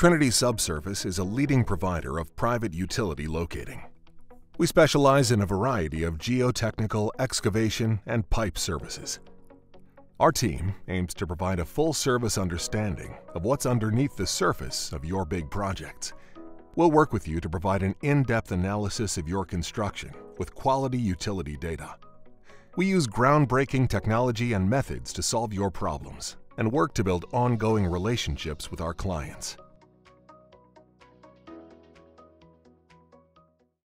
Trinity Subsurface is a leading provider of private utility locating. We specialize in a variety of geotechnical, excavation, and pipe services. Our team aims to provide a full-service understanding of what's underneath the surface of your big projects. We'll work with you to provide an in-depth analysis of your construction with quality utility data. We use groundbreaking technology and methods to solve your problems and work to build ongoing relationships with our clients.